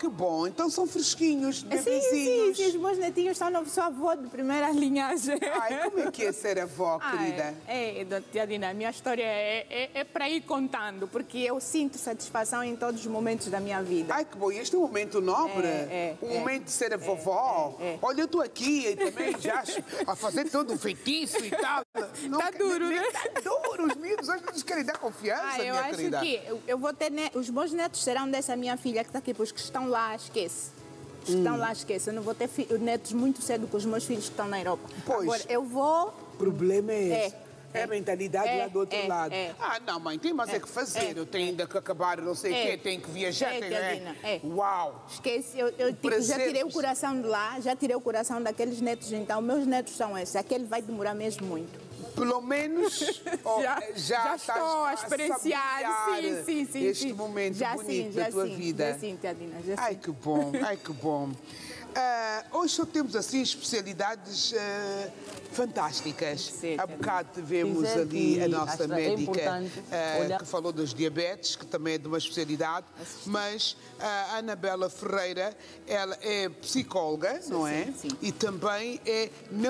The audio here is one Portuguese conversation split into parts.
que bom. Então são fresquinhos, Sim, bebezinhos. os meus netinhos sou avó de primeira linhagem. Ai, como é que é ser avó, querida? Tia Dina, a minha história é para ir contando, porque eu sinto satisfação em todos os momentos da minha vida. Ai, que bom. E este é um momento nobre. O momento de ser a vovó. Olha, eu estou aqui e também já a fazer todo o feitiço e tal. Está duro, né? Está duro. Os miúdos hoje nos querem dar confiança, minha querida. Eu acho que eu vou ter... Os meus netos serão dessa minha filha que está aqui, pois que estão lá, esquece. Estão lá, esquece. Eu não vou ter netos muito cedo com os meus filhos que estão na Europa. Pois. Agora, eu vou... O problema é esse. É a mentalidade lá do outro lado. É. Ah, não, mãe, tem mais que fazer. Eu tenho ainda que acabar, não sei o quê, tenho que viajar. Uau! Esquece, eu já tirei o coração de lá, já tirei o coração daqueles netos, então meus netos são esses. Aquele vai demorar mesmo muito. Pelo menos já estou a experienciar, sim, este momento bonito da tua vida. Já sim, Tia Dina, já ai, que bom, ai, que bom. Hoje só temos assim especialidades fantásticas. Sim, há bocado tivemos ali a nossa médica que falou dos diabetes, que também é de uma especialidade, mas a Anabela Ferreira, ela é psicóloga, não é? Sim. E também é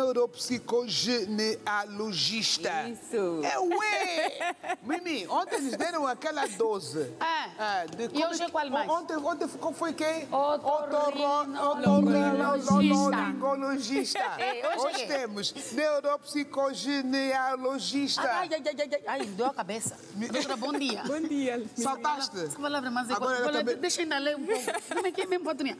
neuropsicogenealogista. Isso. Ué! Mimi, ontem nos deram aquela dose. E hoje qual mais? Ontem qual foi quem? Otorrinolaringologista. Hoje temos neuropsicogenealogista. Ai, deu a cabeça. Doutora, bom dia. Bom dia. Saltaste? Que palavra mais Agora deixa eu ainda ler um pouco. Como é que é mesmo, Patrinha?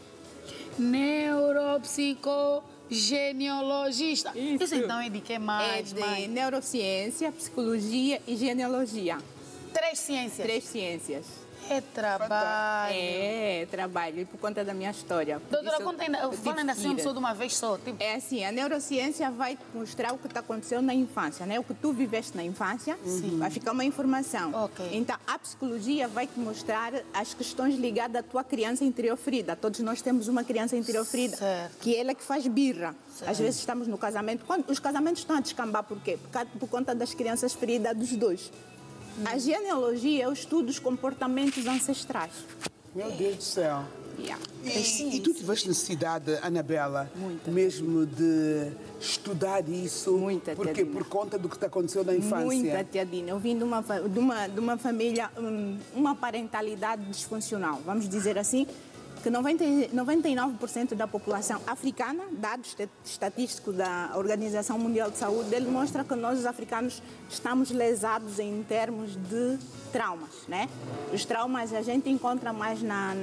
Neuropsicogenealogista. Isso então é de que mais? É de neurociência, psicologia e genealogia. 3 ciências. 3 ciências. É trabalho. É trabalho, e por conta da minha história. Doutora, fala ainda assim só de uma vez só. Tipo... É assim, a neurociência vai te mostrar o que está acontecendo na infância, né? O que tu viveste na infância, vai ficar uma informação. Okay. Então, a psicologia vai te mostrar as questões ligadas à tua criança interior ferida. Todos nós temos uma criança interior ferida, que é ela que faz birra. Certo. Às vezes estamos no casamento. Os casamentos estão a descambar por quê? Por conta das crianças feridas dos dois. A genealogia é o estudo dos comportamentos ancestrais. Meu Deus do céu. E tu tiveste necessidade, Anabela, mesmo de estudar isso? Muita, porque por conta do que te aconteceu na infância? Muita, Tia Dina. Eu vim de uma família, uma parentalidade disfuncional, vamos dizer assim, que 99% da população africana, dados estatísticos da Organização Mundial de Saúde, ele mostra que nós, os africanos, estamos lesados em termos de traumas, né? Os traumas a gente encontra mais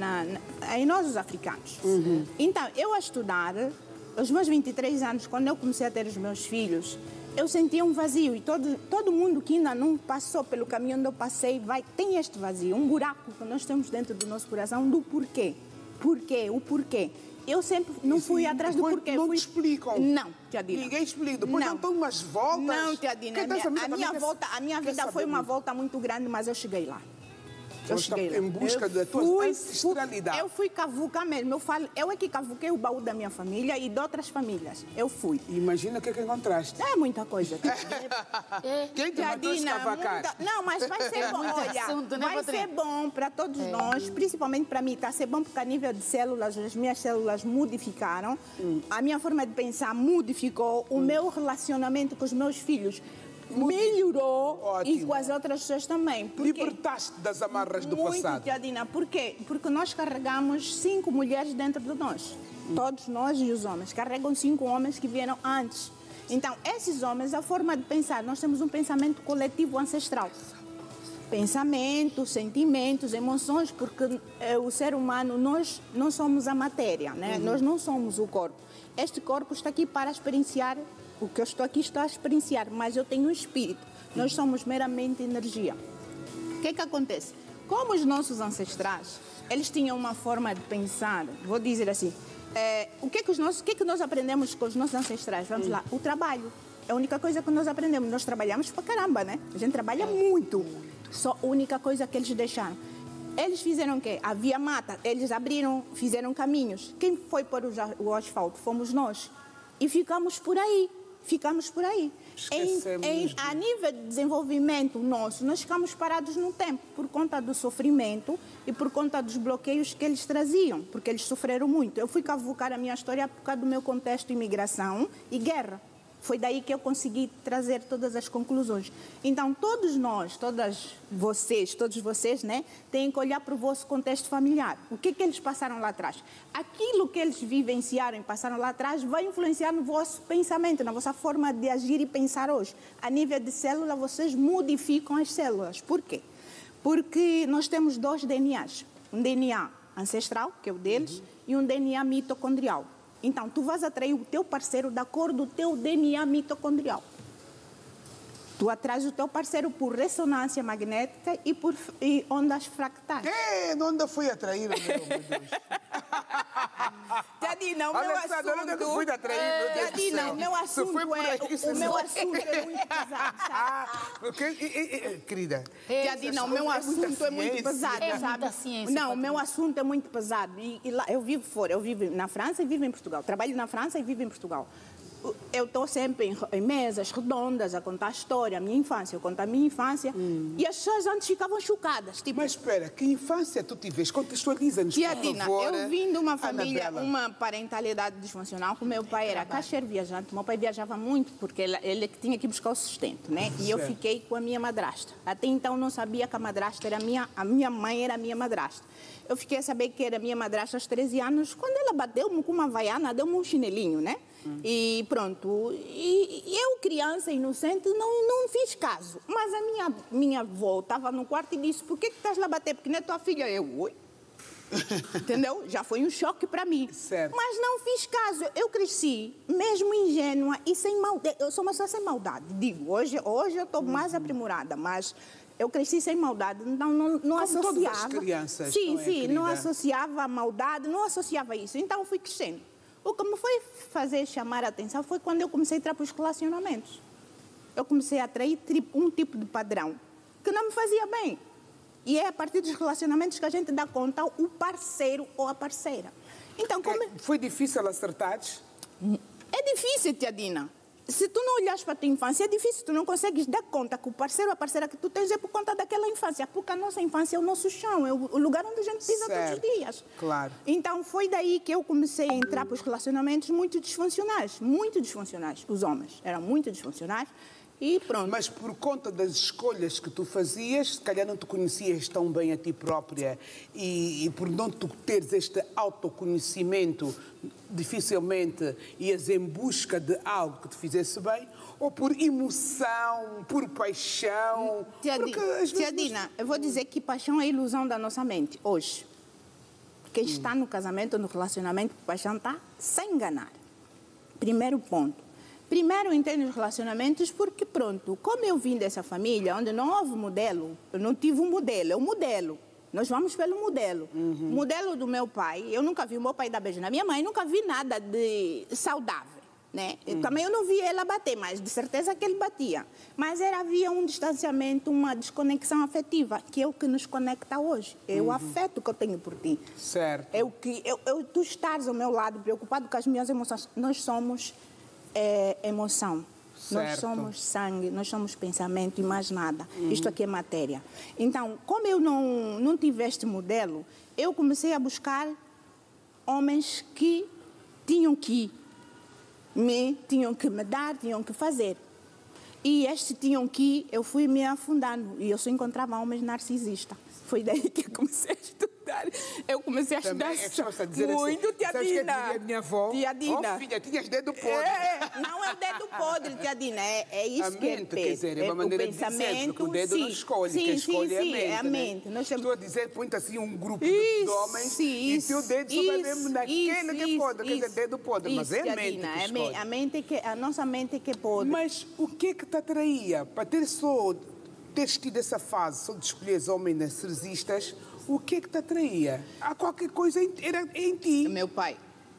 em nós, os africanos. Então, eu a estudar, aos meus 23 anos, quando eu comecei a ter os meus filhos, eu sentia um vazio, e todo mundo que ainda não passou pelo caminho onde eu passei tem este vazio, um buraco que nós temos dentro do nosso coração do porquê. O porquê. Eu sempre não fui atrás do porquê. Não te explicam? Não, Tia Dina. Ninguém explica. Depois não dão umas voltas? Não, Tia Dina. A minha vida foi uma volta muito grande, mas eu cheguei lá. Eu cheguei lá. Em busca da tua ancestralidade. Eu fui cavucar mesmo. Eu é que cavuquei o baú da minha família e de outras famílias. Eu fui. Imagina o que é que encontraste. É muita coisa. Quem te mandou escavacar? Não, mas vai ser bom. Olha, vai ser bom para todos nós, principalmente para mim. Está a ser bom porque a nível de células, as minhas células modificaram. A minha forma de pensar modificou. O meu relacionamento com os meus filhos melhorou. Ótimo. E com as outras pessoas também. Libertaste das amarras do passado. Muito, Tia Dina. Por quê? Porque nós carregamos 5 mulheres dentro de nós. Todos nós e os homens carregam 5 homens que vieram antes. Então, esses homens, a forma de pensar, nós temos um pensamento coletivo ancestral. Pensamentos, sentimentos, emoções, porque o ser humano, nós não somos a matéria, né? Nós não somos o corpo. Este corpo está aqui para experienciar. O que eu estou aqui a experienciar, mas eu tenho um espírito. Nós somos meramente energia. O que é que acontece? Como os nossos ancestrais, eles tinham uma forma de pensar, vou dizer assim, o que é que nós aprendemos com os nossos ancestrais? Vamos lá, o trabalho. É a única coisa que nós aprendemos. Nós trabalhamos pra caramba, né? A gente trabalha muito. Só a única coisa que eles deixaram. Eles fizeram o quê? Havia mata, eles fizeram caminhos. Quem foi pôr o asfalto? Fomos nós. E ficamos por aí. ficamos por aí. A nível de desenvolvimento nosso, nós ficamos parados no tempo por conta do sofrimento e por conta dos bloqueios que eles traziam, porque eles sofreram muito. Eu fui cavucar a minha história por causa do meu contexto de imigração e guerra. Foi daí que eu consegui trazer todas as conclusões. Então, todos nós, todos vocês, né, têm que olhar para o vosso contexto familiar. O que eles passaram lá atrás? Aquilo que eles vivenciaram e passaram lá atrás vai influenciar no vosso pensamento, na vossa forma de agir e pensar hoje. A nível de célula, vocês modificam as células. Por quê? Porque nós temos 2 DNAs. Um DNA ancestral, que é o deles, e um DNA mitocondrial. Então, tu vais atrair o teu parceiro de acordo com o teu DNA mitocondrial. Tu atrais o teu parceiro por ressonância magnética e ondas fractais. Onde foi atrair, meu Deus? Tiadina, o meu assunto... Fui atrair, meu Deus. Tiadina, o meu assunto é muito pesado, sabe? Querida. Tiadina, o meu assunto é muito pesado, sabe? Não, o meu assunto é muito pesado. E lá, eu vivo fora, eu vivo na França e vivo em Portugal. Trabalho na França e vivo em Portugal. Eu estou sempre em mesas redondas a contar a história, a minha infância. Eu conto a minha infância e as pessoas antes ficavam chocadas. Tipo, mas espera, que infância tu tiveste? Contextualiza-nos, por favor. Eu vim de uma família, uma parentalidade disfuncional, que o meu pai era caixeiro viajante. O meu pai viajava muito porque ele tinha que buscar o sustento, né? E eu fiquei com a minha madrasta. Até então não sabia que a madrasta era a minha mãe era a minha madrasta. Eu fiquei a saber que era minha madrasta aos 13 anos, quando ela bateu-me com uma vaiana, deu-me um chinelinho, né? E pronto. E eu, criança inocente, não fiz caso. Mas a minha avó estava no quarto e disse: por que estás lá a bater? Porque não é tua filha. Eu, oi? Entendeu? Já foi um choque para mim. Certo. Mas não fiz caso. Eu cresci, mesmo ingênua e sem maldade. Eu sou uma pessoa sem maldade. Digo, hoje eu estou mais aprimorada, mas... Eu cresci sem maldade, então não associava... Como todas as crianças, não associava a maldade, não associava isso. Então, fui crescendo. O que me foi fazer chamar a atenção foi quando eu comecei a entrar para os relacionamentos. Eu comecei a atrair um tipo de padrão que não me fazia bem. E é a partir dos relacionamentos que a gente dá conta o parceiro ou a parceira. Então, Foi difícil acertares? É difícil, Tiadina. Se tu não olhas para a tua infância, é difícil, tu não consegues dar conta que o parceiro ou a parceira que tu tens é por conta daquela infância, porque a nossa infância é o nosso chão, é o lugar onde a gente pisa todos os dias. Claro. Então, foi daí que eu comecei a entrar para os relacionamentos muito disfuncionais, os homens eram muito disfuncionais. E pronto. Mas por conta das escolhas que tu fazias, se calhar não te conhecias tão bem a ti própria e por não tu teres este autoconhecimento, dificilmente ias em busca de algo que te fizesse bem, ou por emoção, por paixão... Tiadina, eu vou dizer que paixão é ilusão da nossa mente, hoje. Quem está no casamento ou no relacionamento, paixão está sem enganar. Primeiro ponto. Primeiro, eu entrei nos relacionamentos porque, pronto, como eu vim dessa família onde não houve modelo, eu não tive um modelo, é um modelo. Nós vamos pelo modelo. O modelo do meu pai, eu nunca vi o meu pai dar beijo na minha mãe, nunca vi nada de saudável, né? Também eu não vi ela bater, mas de certeza que ele batia. Mas havia um distanciamento, uma desconexão afetiva, que é o que nos conecta hoje. É o afeto que eu tenho por ti. Certo. Tu estares ao meu lado, preocupado com as minhas emoções. Nós somos... emoção. Certo. Nós somos sangue, nós somos pensamento e mais nada. Isto aqui é matéria. Então, como eu não tive este modelo, eu comecei a buscar homens que tinham que me dar, tinham que fazer. E este tinham que eu fui me afundando e eu só encontrava homens narcisistas. Foi daí que eu comecei a estudar. Eu comecei a estudar muito, Tiadina. Sabes que minha avó? Tiadina. Oh, filha, tinhas dedo podre. Não é o dedo podre, Tiadina. É isso a que mente, quer dizer, é uma maneira de dizer, porque o dedo não escolhe, quem escolhe é a mente. Né? Estou a dizer, põe-te assim um grupo de homens e o teu dedo só vai mesmo naquele que é podre, quer dizer, dedo podre, mas é a mente que escolhe. A nossa mente que é podre. Mas o que é que te atraía? Para teres tido essa fase só de escolher homens narcisistas, o que é que te atraía? Há qualquer coisa era em ti. Meu pai.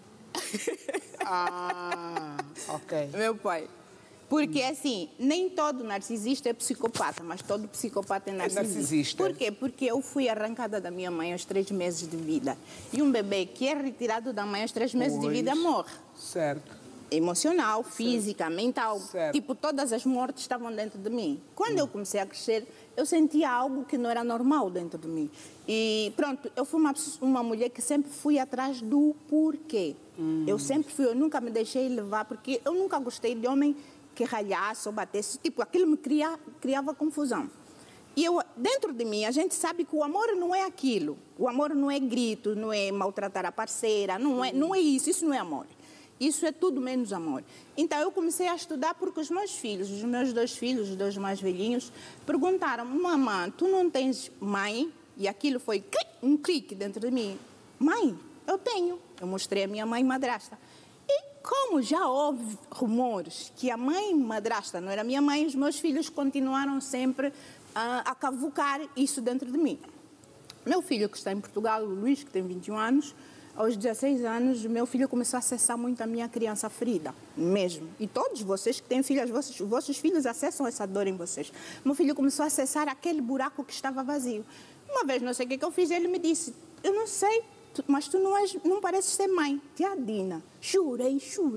Ok. Meu pai. Porque, assim, nem todo narcisista é psicopata, mas todo psicopata é narcisista. Por quê? Porque eu fui arrancada da minha mãe aos 3 meses de vida. E um bebê que é retirado da mãe aos 3 meses de vida morre. Certo. emocional, física, mental. Certo. Tipo, todas as mortes estavam dentro de mim. Quando eu comecei a crescer, eu sentia algo que não era normal dentro de mim. E pronto, eu fui uma mulher que sempre fui atrás do porquê. Eu sempre fui, eu nunca me deixei levar, porque eu nunca gostei de homem que ralhasse ou batesse. Tipo, aquilo me criava confusão. E eu, dentro de mim, a gente sabe que o amor não é aquilo. O amor não é grito, não é maltratar a parceira, não é isso não é amor. Isso é tudo menos amor. Então, eu comecei a estudar porque os meus filhos, os meus 2 filhos, os 2 mais velhinhos, perguntaram, mamãe, tu não tens mãe? E aquilo foi um clique dentro de mim. Mãe, eu tenho. Eu mostrei a minha mãe madrasta. E como já houve rumores que a mãe madrasta não era minha mãe, os meus filhos continuaram sempre a cavucar isso dentro de mim. Meu filho, que está em Portugal, o Luís, que tem 21 anos, aos 16 anos, meu filho começou a acessar muito a minha criança ferida, mesmo. E todos vocês que têm filhos, vossos filhos acessam essa dor em vocês. Meu filho começou a acessar aquele buraco que estava vazio. Uma vez, não sei o que eu fiz, ele me disse, eu não sei, mas tu não pareces ser mãe. Tia Dina, chorei,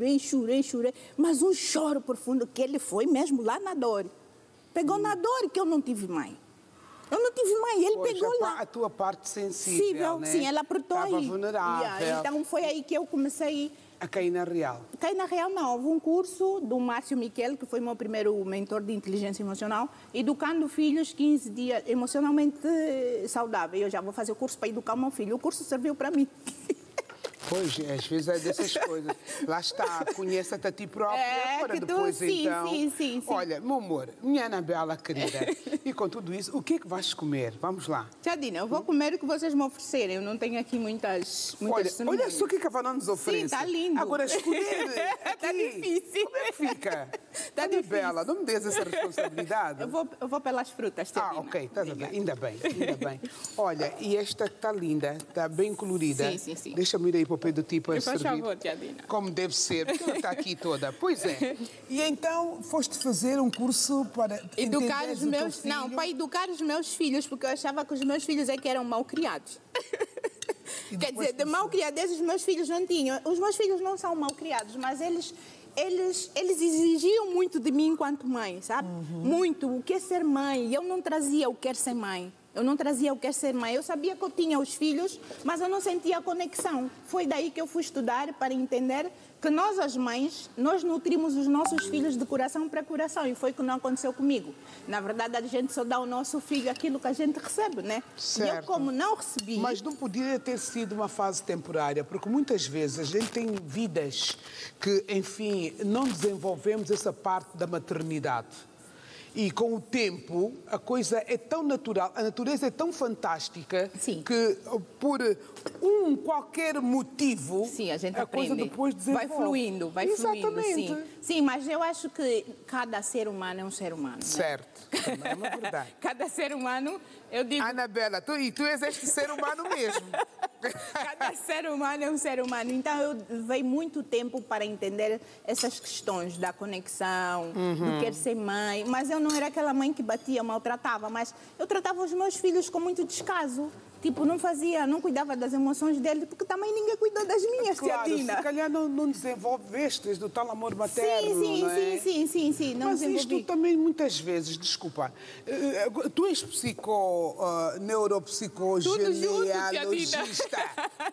mas um choro profundo que ele foi mesmo lá na dor. Pegou na dor que eu não tive mãe. Eu não tive mãe, ele pegou lá. A tua parte sensível, né? Sim, ela apertou aí. Estava vulnerável. Então foi aí que eu comecei a cair na real. Cair na real não. Houve um curso do Márcio Miquel, que foi meu primeiro mentor de inteligência emocional, educando filhos 15 dias emocionalmente saudável. Eu já vou fazer o curso para educar o meu filho. O curso serviu para mim. Pois, às vezes é dessas coisas. Lá está, conheça-te a ti própria para depois, então... Sim. Olha, meu amor, minha Anabela querida, e com tudo isso, o que é que vais comer? Vamos lá. Tia Dina, eu vou comer o que vocês me oferecerem. Eu não tenho aqui muitas olha só o que a Vanna nos oferece. Sim, está lindo. Agora, escolher Está difícil. Como é que fica? Está difícil. Bela, não me des essa responsabilidade. Eu vou pelas frutas, Tia Dina. Ok, estás a ver. Ainda bem. Olha, e esta está linda, está bem colorida. Sim. Deixa-me ir aí para o pé do tipo a servir. Por favor, Tia Dina. Como deve ser, porque ela está aqui toda. Pois é. E então, foste fazer um curso para educar os meus... Não, para educar os meus filhos, porque eu achava que os meus filhos é que eram mal criados. Quer dizer, de mal criadez os meus filhos não tinham. Os meus filhos não são mal criados, mas eles exigiam muito de mim enquanto mãe, sabe? Muito. O que é ser mãe? Eu não trazia o que é ser mãe. Eu não trazia o que é ser mãe. Eu sabia que eu tinha os filhos, mas eu não sentia a conexão. Foi daí que eu fui estudar para entender que nós, as mães, nós nutrimos os nossos filhos de coração para coração. E foi o que não aconteceu comigo. Na verdade, a gente só dá ao nosso filho aquilo que a gente recebe, né? Certo. E eu, como não recebi... Mas não podia ter sido uma fase temporária, porque muitas vezes a gente tem vidas que, enfim, não desenvolvemos essa parte da maternidade. E com o tempo, a coisa é tão natural, a natureza é tão fantástica. Sim. Que por qualquer motivo, sim, a gente aprende. Coisa depois desenvolve. Vai fluindo, sim. Mas eu acho que cada ser humano é um ser humano. Certo, né? É uma verdade. Cada ser humano, eu digo... Anabela, tu és este ser humano mesmo. Cada ser humano é um ser humano. Então, eu levei muito tempo para entender essas questões da conexão, do querer ser mãe. Mas eu não era aquela mãe que batia, maltratava, mas eu tratava os meus filhos com muito descaso. Tipo, não cuidava das emoções dele, porque também ninguém cuidou das minhas, claro, Tia Dina. Se calhar não desenvolveste do tal amor materno, não é? Sim, não mas desenvolvi. isto também, muitas vezes, desculpa, tu és neuropsicogenealogista.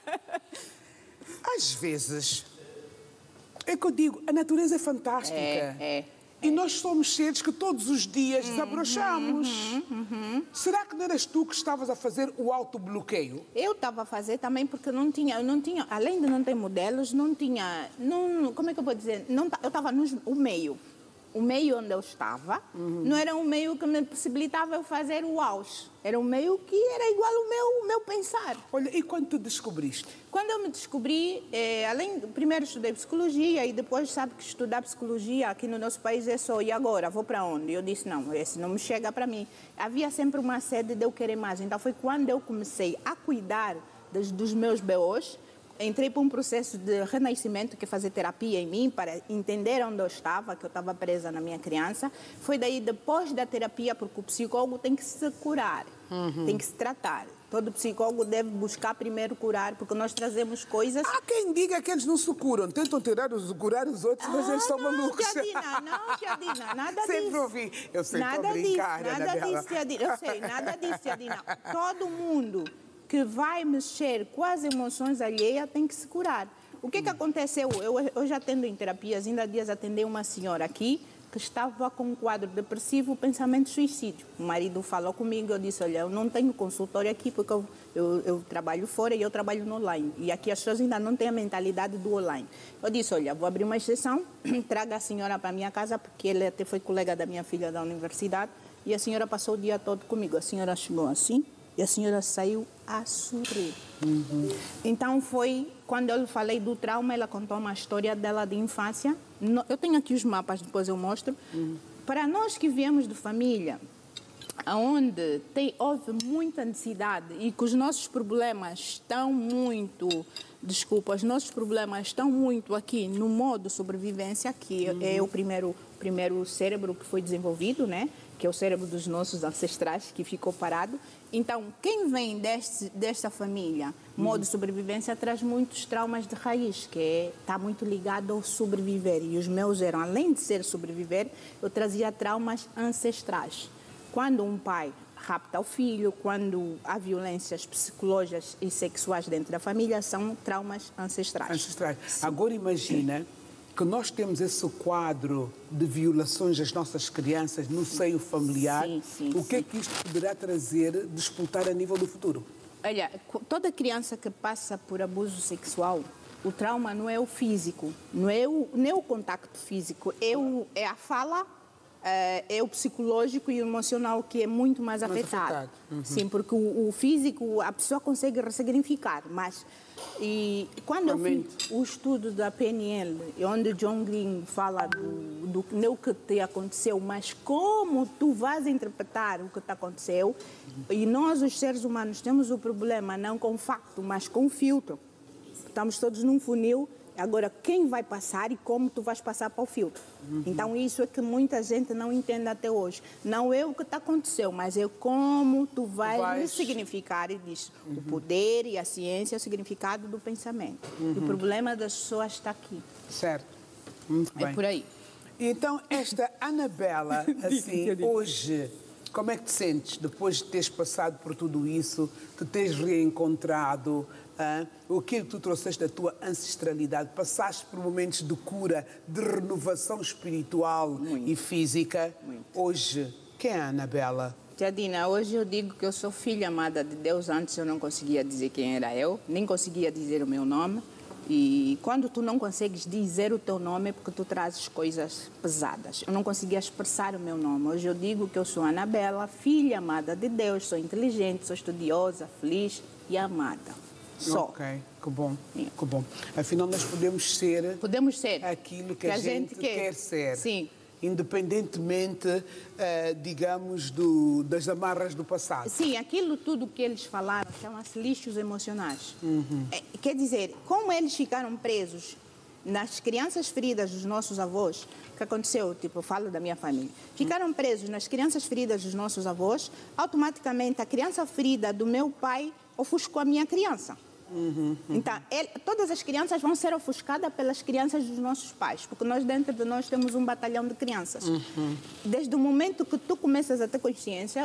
Às vezes, é que eu digo, a natureza é fantástica. E nós somos seres que todos os dias desabrochamos. Será que não eras tu que estavas a fazer o autobloqueio? Eu estava a fazer também porque eu não tinha, além de não ter modelos, como é que eu vou dizer? Eu estava no meio. O meio onde eu estava não era um meio que me possibilitava eu fazer o auge. Era um meio que era igual ao meu pensar. Olha, e quando te descobriste? Quando eu me descobri, primeiro estudei psicologia e depois sabe que estudar psicologia aqui no nosso país é só, e agora? Vou para onde? Eu disse, não, esse não me chega para mim. Havia sempre uma sede de eu querer mais. Então foi quando eu comecei a cuidar dos meus BOs, entrei para um processo de renascimento, que é fazer terapia em mim, para entender onde eu estava, que eu estava presa na minha criança. Foi daí, depois da terapia, porque o psicólogo tem que se curar, tem que se tratar. Todo psicólogo deve buscar primeiro curar, porque nós trazemos coisas... Há quem diga que eles não se curam, tentam curar os outros, mas eles são malucos. Não, Tiadina, nada disso. Sempre ouvi. Eu sei, nada estou a brincar, disso, nada disso, Tiadina. Eu sei, nada disso, Tiadina. Todo mundo que vai mexer com as emoções alheias tem que se curar. O que aconteceu? Eu já atendo em terapias, ainda há dias atendi uma senhora aqui que estava com um quadro depressivo, pensamento de suicídio. O marido falou comigo, eu disse, olha, eu não tenho consultório aqui porque eu trabalho fora e eu trabalho no online. E aqui as pessoas ainda não têm a mentalidade do online. Eu disse, olha, vou abrir uma exceção, traga a senhora para a minha casa, porque ele até foi colega da minha filha da universidade, e a senhora passou o dia todo comigo. A senhora chegou assim, e a senhora saiu a sorrir. Então foi, quando eu falei do trauma, ela contou uma história dela de infância. Eu tenho aqui os mapas, depois eu mostro. Para nós que viemos de família, onde houve muita necessidade e que os nossos problemas estão muito... Desculpa, os nossos problemas estão muito aqui no modo sobrevivência, que é o primeiro cérebro que foi desenvolvido, né? Que é o cérebro dos nossos ancestrais, que ficou parado. Então, quem vem desta família, modo sobrevivência, traz muitos traumas de raiz, que está muito ligado ao sobreviver. E os meus eram, além de ser sobreviver, eu trazia traumas ancestrais. Quando um pai rapta o filho, quando há violências psicológicas e sexuais dentro da família, são traumas ancestrais. Agora imagina que nós temos esse quadro de violações das nossas crianças no seio familiar. O que é que isto poderá trazer, disputar a nível do futuro? Olha, toda criança que passa por abuso sexual, o trauma não é o físico, não é o contacto físico, é a fala, é o psicológico e o emocional que é muito mais afetado. Sim, porque o físico a pessoa consegue ressignificar, mas e quando eu fiz o estudo da PNL, onde John Green fala do não que te aconteceu, mas como tu vais interpretar o que te aconteceu, e nós os seres humanos temos o problema não com o facto, mas com o filtro. Estamos todos num funil. Agora, quem vai passar e como tu vais passar para o filtro. Então, isso é que muita gente não entende até hoje. Não é o que aconteceu, mas é como tu vais ressignificar. E diz o poder e a ciência, o significado do pensamento. E o problema das pessoas está aqui. Certo. Muito bem. É por aí. Então, esta Anabela, assim, hoje, como é que te sentes depois de teres passado por tudo isso, te teres reencontrado? O que tu trouxeste da tua ancestralidade? Passaste por momentos de cura, de renovação espiritual e física. Hoje, quem é a Anabela? Tiadina, hoje eu digo que eu sou filha amada de Deus. Antes eu não conseguia dizer quem era eu, nem conseguia dizer o meu nome. E quando tu não consegues dizer o teu nome é porque tu trazes coisas pesadas. Eu não conseguia expressar o meu nome. Hoje eu digo que eu sou Anabela, filha amada de Deus, sou inteligente, sou estudiosa, feliz e amada. Só. Ok, que bom, que bom. Afinal, nós podemos ser aquilo que a gente quer ser. Sim. Independentemente, digamos, das amarras do passado. Sim, aquilo tudo que eles falaram chama-se lixos emocionais. Quer dizer, como eles ficaram presos nas crianças feridas dos nossos avós, o que aconteceu, tipo, eu falo da minha família, ficaram presos nas crianças feridas dos nossos avós, automaticamente a criança ferida do meu pai ofuscou a minha criança. Então, todas as crianças vão ser ofuscadas pelas crianças dos nossos pais, porque nós dentro de nós temos um batalhão de crianças. Desde o momento que tu começas a ter consciência,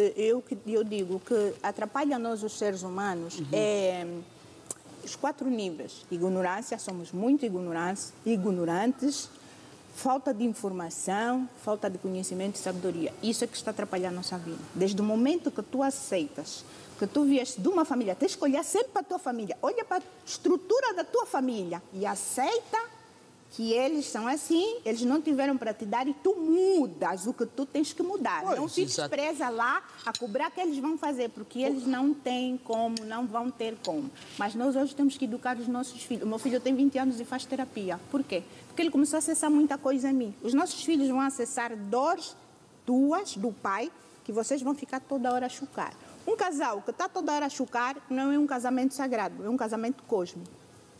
eu digo que atrapalha nós os seres humanos é os 4 níveis. Ignorância, somos muito ignorantes, falta de informação, falta de conhecimento e sabedoria. Isso é que está atrapalhando a nossa vida. Desde o momento que tu aceitas que tu vieste de uma família, tens que olhar sempre para a tua família, olha para a estrutura da tua família e aceita que eles são assim, eles não tiveram para te dar e tu mudas o que tu tens que mudar. Não fiques presa lá a cobrar que eles vão fazer, porque eles não têm como, não vão ter como. Mas nós hoje temos que educar os nossos filhos. O meu filho tem 20 anos e faz terapia. Por quê? Porque ele começou a acessar muita coisa em mim. Os nossos filhos vão acessar dores tuas, do pai, que vocês vão ficar toda hora a chocar. Um casal que está toda hora a chocar não é um casamento sagrado, é um casamento cósmico.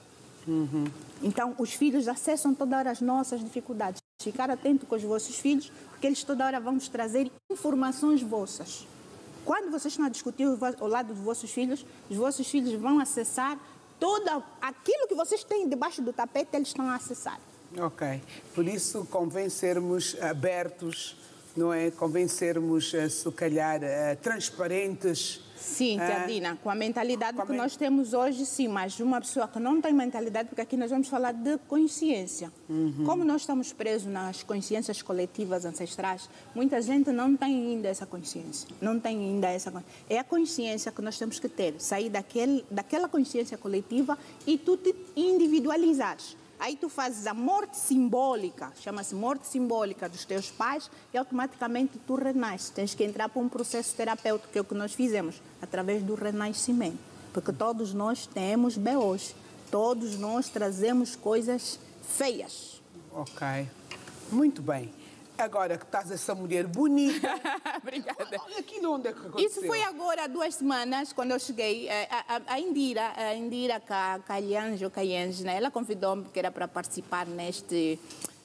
Então, os filhos acessam toda hora as nossas dificuldades. Ficar atento com os vossos filhos, porque eles toda hora vão vos trazer informações vossas. Quando vocês estão a discutir ao lado dos vossos filhos, os vossos filhos vão acessar todo aquilo que vocês têm debaixo do tapete, eles estão a acessar. Ok. Por isso, convém sermos abertos, não é? Convém sermos, se calhar, transparentes. Sim, tia Dina, com a mentalidade que nós temos hoje, sim, mas uma pessoa que não tem mentalidade, porque aqui nós vamos falar de consciência. Como nós estamos presos nas consciências coletivas ancestrais, muita gente não tem ainda essa consciência. Não tem ainda essa consciência. É a consciência que nós temos que ter, sair daquela consciência coletiva e tu te individualizares. Aí tu fazes a morte simbólica, chama-se morte simbólica dos teus pais e automaticamente tu renasces. Tens que entrar para um processo terapêutico, que é o que nós fizemos, através do renascimento. Porque todos nós temos BOs, todos nós trazemos coisas feias. Ok, muito bem. Agora que estás essa mulher bonita... Obrigada. Aquilo onde é que aconteceu? Isso foi agora há 2 semanas, quando eu cheguei. A Indira Calhanjo, né? Ela convidou-me, que era para participar neste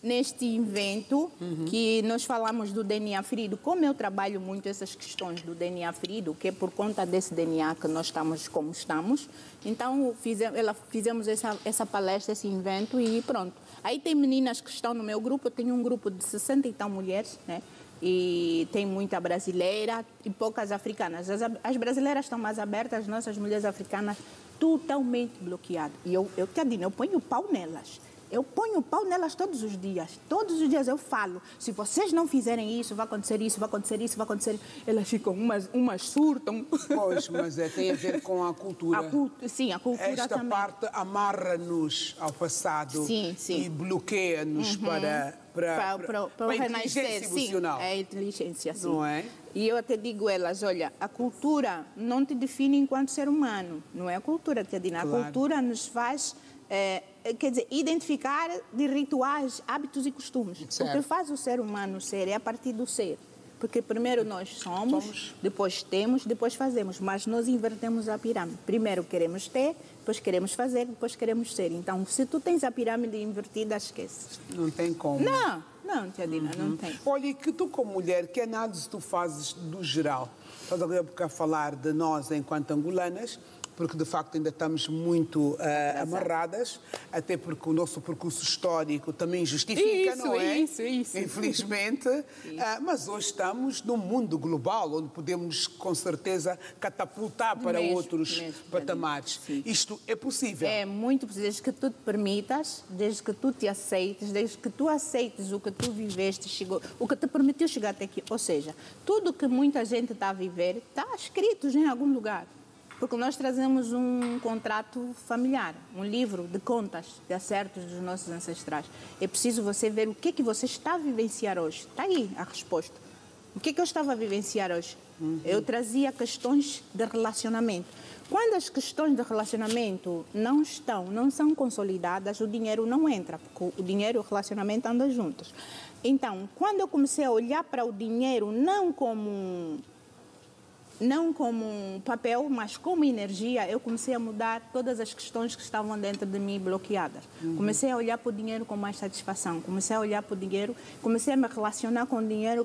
evento, que nós falamos do DNA ferido. Como eu trabalho muito essas questões do DNA ferido, que é por conta desse DNA que nós estamos como estamos, então fizemos essa palestra, esse evento e pronto. Aí tem meninas que estão no meu grupo, eu tenho um grupo de 60 e tal mulheres, né? E tem muita brasileira e poucas africanas. As brasileiras estão mais abertas, as nossas mulheres africanas totalmente bloqueadas. E eu ponho o pau nelas. Eu ponho o pau nelas todos os dias. Todos os dias eu falo, se vocês não fizerem isso, vai acontecer isso, vai acontecer isso, vai acontecer isso. Elas ficam, umas surtam. Pois, mas tem a ver com a cultura. Sim, a cultura Esta também. parte amarra-nos ao passado e bloqueia-nos para o a inteligência emocional. Sim, é a inteligência, sim. Não é? E eu até digo a elas, olha, a cultura não te define enquanto ser humano. Não é a cultura, tia Dina. Claro. A cultura nos faz... quer dizer, identificar de rituais, hábitos e costumes. Certo. O que faz o ser humano ser é a partir do ser. Porque primeiro nós somos, depois temos, depois fazemos. Mas nós invertemos a pirâmide. Primeiro queremos ter, depois queremos fazer, depois queremos ser. Então, se tu tens a pirâmide invertida, esquece. Não tem como. Não, tia Dina, não tem. Olha, e que tu como mulher, que análise tu fazes do geral? Estás a falar de nós enquanto angolanas, porque de facto ainda estamos muito amarradas, até porque o nosso percurso histórico também justifica, não é? Isso. Infelizmente. Mas hoje estamos num mundo global, onde podemos com certeza catapultar para outros patamares. Sim. Isto é possível? É muito possível, desde que tu te permitas, desde que tu te aceites, desde que tu aceites o que tu viveste, o que te permitiu chegar até aqui. Ou seja, tudo que muita gente está a viver está escrito em algum lugar. Porque nós trazemos um contrato familiar, um livro de contas, de acertos dos nossos ancestrais. É preciso você ver o que é que você está a vivenciar hoje. Está aí a resposta. O que é que eu estava a vivenciar hoje? Eu trazia questões de relacionamento. Quando as questões de relacionamento não são consolidadas, o dinheiro não entra, porque o dinheiro e o relacionamento andam juntos. Então, quando eu comecei a olhar para o dinheiro não como um papel, mas como energia, eu comecei a mudar todas as questões que estavam dentro de mim bloqueadas. Comecei a olhar para o dinheiro com mais satisfação, comecei a olhar para o dinheiro, comecei a me relacionar com o dinheiro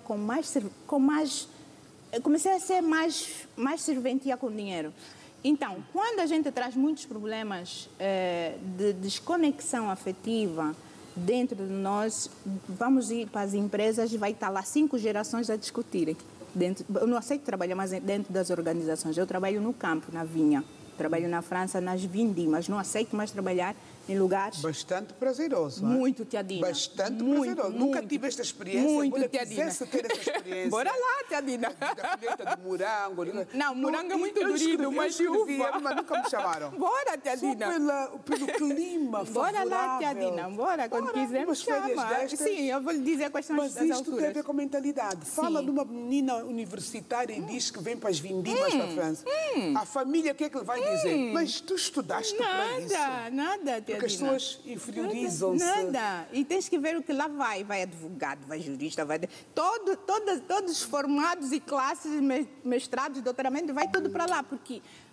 comecei a ser mais serventia com o dinheiro. Então, quando a gente traz muitos problemas de desconexão afetiva dentro de nós, vamos ir para as empresas e vai estar lá 5 gerações a discutirem. Eu não aceito trabalhar mais dentro das organizações. Eu trabalho no campo, na vinha. Trabalho na França, nas vindimas. Não aceito mais trabalhar em lugares... Bastante prazeroso, não é? Muito, tia Dina. Bastante prazeroso. Nunca tive esta experiência. Muito, Olha, tia Dina. quisesse ter essa experiência. Bora lá, tia Dina. Da colheita de morango. Não, morango é muito durido, mas de uva. Mas nunca me chamaram. Bora, tia Dina. Só pelo clima favorável. Bora lá, tia Dina. Bora, quando quiser me chama. Sim, eu vou lhe dizer quais são as alturas. Mas isto tem a ver com a mentalidade. Fala de uma menina universitária e diz que vem para as vindimas da França. A família, o que é que ele vai dizer? Mas tu estudaste para isso? Nada, tia Dina. Porque as pessoas inferiorizam-se. Nada. E tens que ver o que lá vai. Vai advogado, vai jurista, vai... Todos formados e classes, mestrados, doutoramento, vai tudo para lá. Porque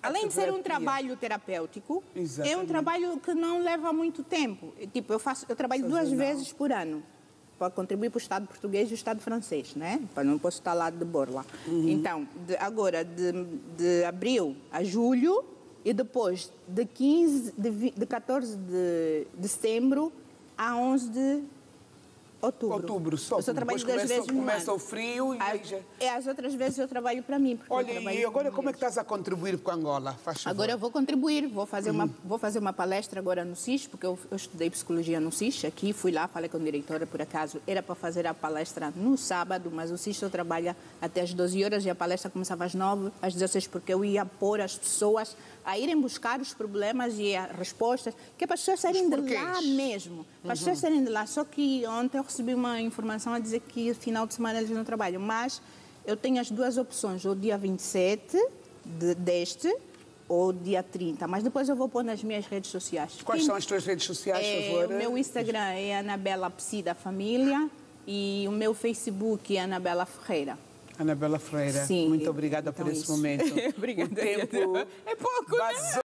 Além de ser um trabalho terapêutico, é um trabalho que não leva muito tempo. Tipo, eu trabalho 2 vezes por ano para contribuir para o Estado português e o Estado francês, né? Para não posso estar lá de borla. Então, agora, de abril a julho e depois de 14 de setembro a 11 de outubro. Só. Eu só trabalho 2 vezes no ano. Começa o frio e... As outras vezes eu trabalho para mim. Olha, e agora como é que estás a contribuir com Angola? Agora eu vou contribuir. Vou fazer uma palestra agora no SIS, porque eu estudei psicologia no SIS aqui. Fui lá, falei com a diretora, por acaso. Era para fazer a palestra no sábado, mas o SIS só trabalha até às 12 horas e a palestra começava às 9, às 16, porque eu ia pôr as pessoas a irem buscar os problemas e as respostas, que é para as pessoas saírem de lá mesmo. Para as pessoas saírem de lá. Só que ontem eu recebi uma informação a dizer que final de semana eles não trabalham. Mas eu tenho as 2 opções, ou dia 27 deste, ou dia 30. Mas depois eu vou pôr nas minhas redes sociais. Quais são as tuas redes sociais, por favor? O meu Instagram é Anabela Psi da Família e o meu Facebook é Anabela Ferreira. Anabela Ferreira, sim, muito obrigada por esse momento. Obrigada. O tempo é pouco, né?